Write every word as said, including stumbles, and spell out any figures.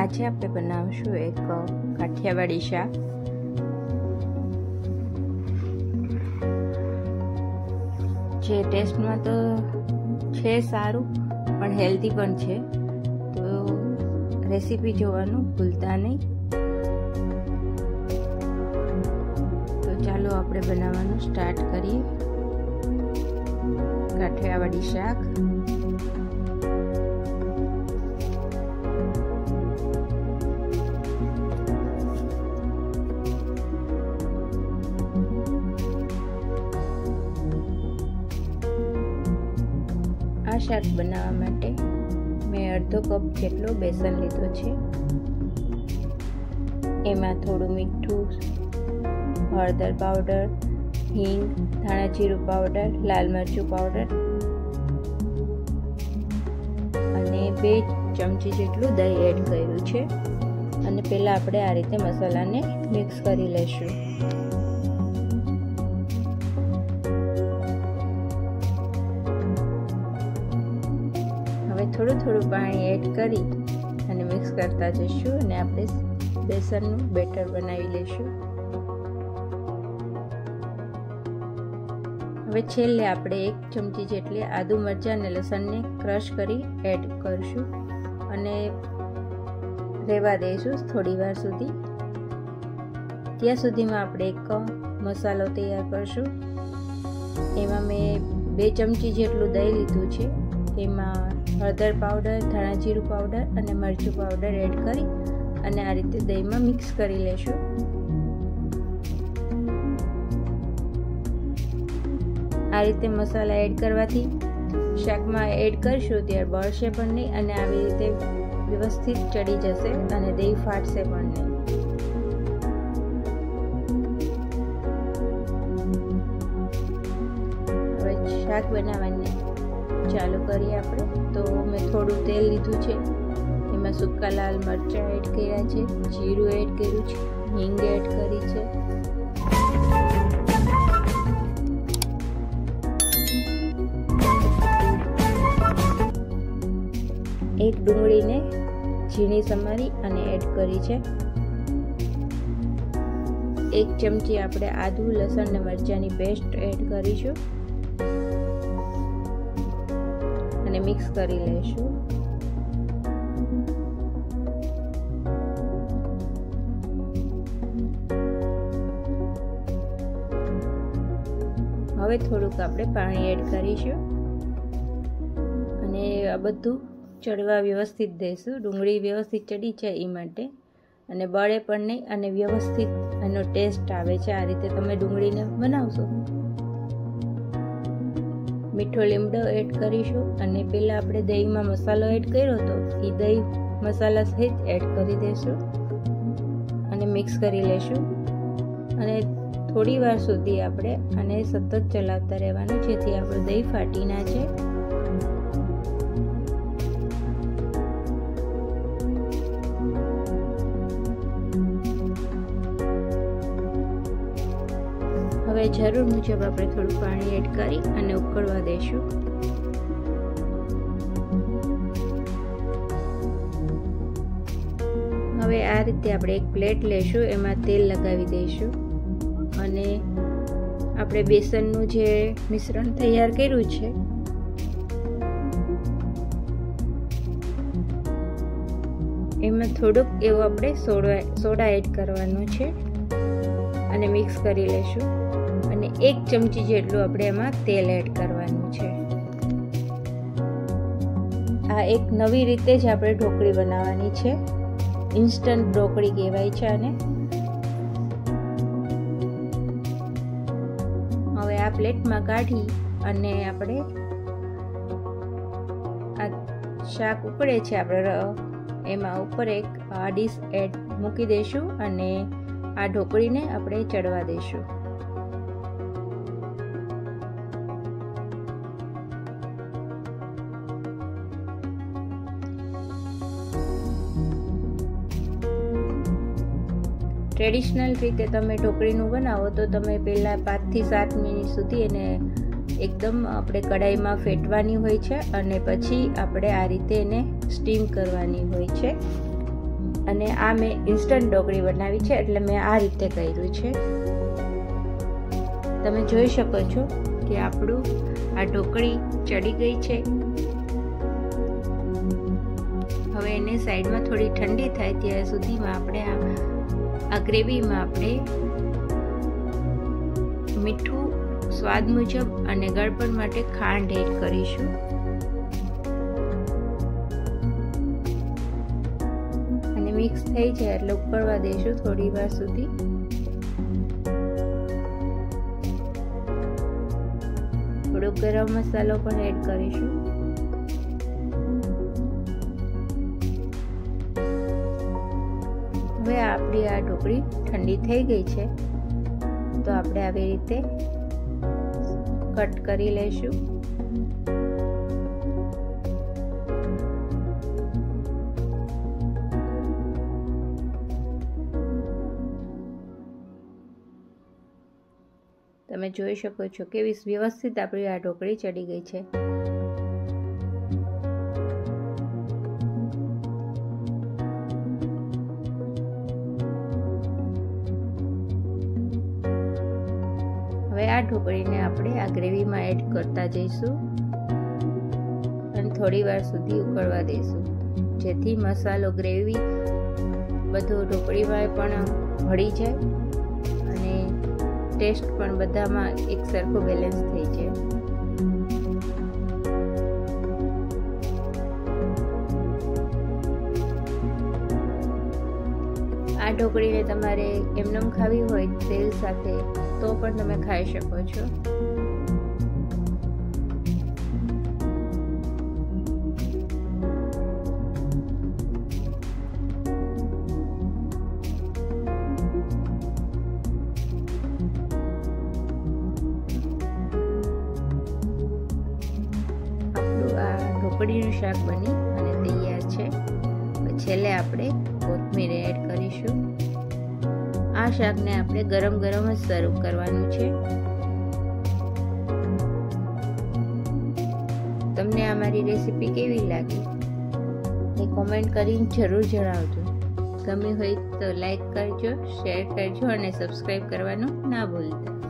આજે આપણે બનાવશું એક કાઠિયાવાડી શાક જે ટેસ્ટમાં તો છે સારું પણ હેલ્ધી પણ છે, તો રેસીપી જોવાનું ભૂલતા નહીં। તો ચાલો આપણે બનાવવાનું સ્ટાર્ટ કરીએ। કાઠિયાવાડી શાક આ શાક બનાવવા માટે મેં અડધો કપ જેટલો બેસન લીધો છે। એમાં થોડું મીઠું, હળદર પાવડર, હિંગ, ધાણા જીરું પાવડર, લાલ મરચું પાવડર અને બે ચમચી જેટલું દહીં એડ કર્યું છે। અને પહેલાં આપણે આ રીતે મસાલાને મિક્સ કરી લઈશું। થોડું થોડું પાણી એડ કરી અને મિક્સ કરતા જઈશું અને આપણે બેસનનું બેટર બનાવી લઈશું। હવે છેલ્લે આપણે એક ચમચી જેટલી આદુ મરચાં અને લસણને ક્રશ કરી એડ કરીશું અને રહેવા દઈશું થોડી વાર સુધી। ત્યાં સુધીમાં આપણે એક મસાલો તૈયાર કરશું। એમાં મેં બે ચમચી જેટલું દહીં લીધું છે। એમાં હળદર પાવડર, ધાણા જીરું પાવડર અને મરચું પાવડર એડ કરી અને આ રીતે દહીંમાં મિક્સ કરી લેશું। આ રીતે મસાલા એડ કરવાથી શાકમાં એડ કરશું ત્યારે બળશે પણ નહીં અને આવી રીતે વ્યવસ્થિત ચડી જશે અને દહીં ફાટશે પણ નહીં। હવે શાક બનાવવાની ચાલુ કરીએ આપણે। તો મેં થોડું તેલ લીધું છે, એમાં સૂકા લાલ મરચાં એડ કર્યા છે, જીરું એડ કર્યું છે, હિંગ એડ કરી છે, એક ડુંગળીને ઝીણી સમારી અને એડ કરી છે। એક ચમચી આપણે આદુ, લસણ અને મરચાંની પેસ્ટ એડ કરીશું અને મિક્સ કરી લઈશું। હવે થોડુંક આપણે પાણી એડ કરીશું અને આ બધું ચડવા વ્યવસ્થિત દઈશું। ડુંગળી વ્યવસ્થિત ચડી જાય એ માટે અને બળે પણ નહીં અને વ્યવસ્થિત એનો ટેસ્ટ આવે છે। આ રીતે તમે ડુંગળીને બનાવશો। મીઠો લીમડો એડ કરીશું અને પહેલાં આપણે દહીંમાં મસાલો એડ કર્યો હતો એ દહીં મસાલા સહિત એડ કરી દઈશું અને મિક્સ કરી લઈશું અને થોડી વાર સુધી આપણે આને સતત ચલાવતા રહેવાનું જેથી આપણું દહીં ફાટી ના જાય। હવે જરૂર મુજબ આપણે થોડું પાણી એડ કરી અને ઉકળવા દઈશું। હવે આ રીતે આપણે એક પ્લેટ લઈશું, એમાં તેલ લગાવી દઈશું અને આપણે બેસનનું જે મિશ્રણ તૈયાર કર્યું છે એમાં થોડુંક એવું આપણે સોડા સોડા એડ કરવાનું છે અને મિક્સ કરી લઈશું અને એક ચમચી જેટલું આપણે એમાં તેલ એડ કરવાનું છે। આ એક નવી રીતે જ આપણે ઢોકળી બનાવવાની છે, ઇન્સ્ટન્ટ ઢોકળી કહેવાય છે આને। હવે આ પ્લેટમાં કાઢી અને આપણે આ શાક ઉકળે છે આપણે એમાં ઉપર એક આ ડીશ એડ મૂકી દઈશું અને આ ઢોકળીને આપણે ચડવા દઈશું। ટ્રેડિશનલ રીતે તમે ઢોકળીનું બનાવો તો તમે પહેલાં પાંચથી સાત મિનિટ સુધી એને એકદમ આપણે કડાઈમાં ફેટવાની હોય છે અને પછી આપણે આ રીતે એને સ્ટીમ કરવાની હોય છે। અને આ મેં ઇન્સ્ટન્ટ ઢોકળી બનાવી છે, એટલે મેં આ રીતે કર્યું છે. તમે જોઈ શકો છો કે આપણું આ ઢોકળી ચડી ગઈ છે. હવે એને સાઈડમાં થોડી ઠંડી થાય ત્યાં સુધીમાં આપણે આ આ ગ્રેવીમાં આપણે મીઠું સ્વાદ મુજબ અને ગળપણ માટે ખાંડ એડ કરીશું. અને મિક્સ થઈ જાય એટલે ઉકળવા દઈશું થોડી વાર સુધી. થોડો ગરમ મસાલો પણ એડ કરીશું. હવે આપણી આ ઢોકળી ઠંડી થઈ ગઈ છે, તો આપણે આવી રીતે કટ કરી લઈશું. તમે જોઈ શકો છો કેવી વ્યવસ્થિત આપણી આ ઢોકળી ચડી ગઈ છે. હવે આ ઢોકળીને આપણે આ ગ્રેવીમાં એડ કરતા જઈશું અને થોડી વાર સુધી ઉકળવા દઈશું, જેથી મસાલો ગ્રેવી બધો ઢોકળીમાં પણ ભળી જાય અને ટેસ્ટ પણ બધામાં એક સરખો બેલેન્સ થઈ જાય. આ ઢોકળીને તમારે એમનેમ ખાવી હોય તેલ સાથે તો પણ તમે ખાઈ શકો છો. ઢોકળીનું શાક બની અને તૈયાર છે. છેલ્લે આપણે કોથમીર એડ કરીશું. આ શાકને આપણે ગરમ ગરમ જ સર્વ કરવાનું છે. તમને આ મારી રેસીપી કેવી લાગી એ કોમેન્ટ કરીને જરૂર જણાવજો. ગમી હોય તો લાઈક કરજો, શેર કરજો અને સબસ્ક્રાઈબ કરવાનું ના ભૂલતા.